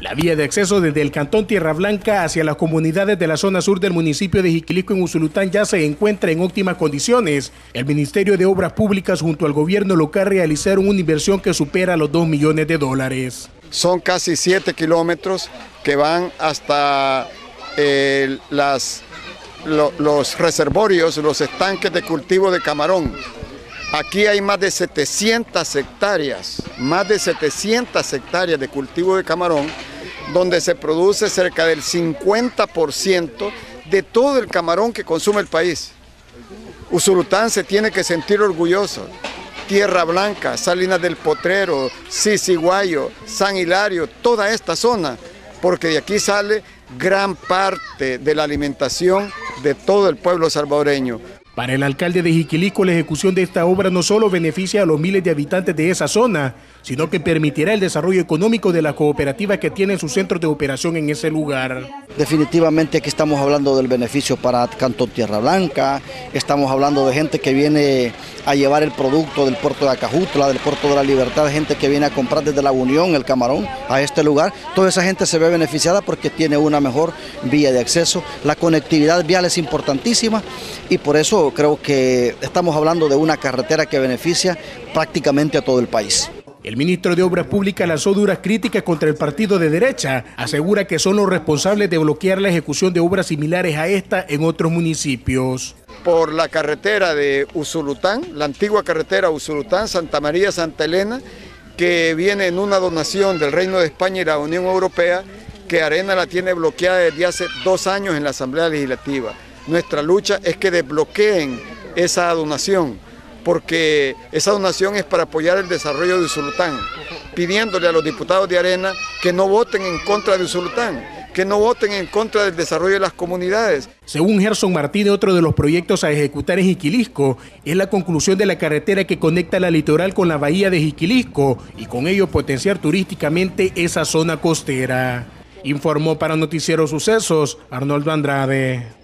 La vía de acceso desde el cantón Tierra Blanca hacia las comunidades de la zona sur del municipio de Jiquilisco en Usulután ya se encuentra en óptimas condiciones. El Ministerio de Obras Públicas junto al gobierno local realizaron una inversión que supera los $2 millones. Son casi 7 kilómetros que van hasta los reservorios, los estanques de cultivo de camarón. Aquí hay más de 700 hectáreas de cultivo de camarón, donde se produce cerca del 50% de todo el camarón que consume el país. Usulután se tiene que sentir orgulloso. Tierra Blanca, Salinas del Potrero, Sisiguayo, San Hilario, toda esta zona, porque de aquí sale gran parte de la alimentación de todo el pueblo salvadoreño. Para el alcalde de Jiquilisco, la ejecución de esta obra no solo beneficia a los miles de habitantes de esa zona, sino que permitirá el desarrollo económico de las cooperativas que tienen sus centros de operación en ese lugar. Definitivamente aquí estamos hablando del beneficio para Cantón Tierra Blanca, estamos hablando de gente que viene a llevar el producto del puerto de Acajutla, del puerto de la Libertad, gente que viene a comprar desde la Unión, el camarón, a este lugar. Toda esa gente se ve beneficiada porque tiene una mejor vía de acceso. La conectividad vial es importantísima y por eso creo que estamos hablando de una carretera que beneficia prácticamente a todo el país. El ministro de Obras Públicas lanzó duras críticas contra el partido de derecha. Asegura que son los responsables de bloquear la ejecución de obras similares a esta en otros municipios. Por la carretera de Usulután, la antigua carretera Usulután, Santa María, Santa Elena, que viene en una donación del Reino de España y la Unión Europea, que Arena la tiene bloqueada desde hace 2 años en la Asamblea Legislativa. Nuestra lucha es que desbloqueen esa donación, porque esa donación es para apoyar el desarrollo de Usulután, pidiéndole a los diputados de Arena que no voten en contra de Usulután, que no voten en contra del desarrollo de las comunidades. Según Gerson Martínez, otro de los proyectos a ejecutar en Jiquilisco es la conclusión de la carretera que conecta la litoral con la bahía de Jiquilisco y con ello potenciar turísticamente esa zona costera. Informó para Noticiero Sucesos Arnoldo Andrade.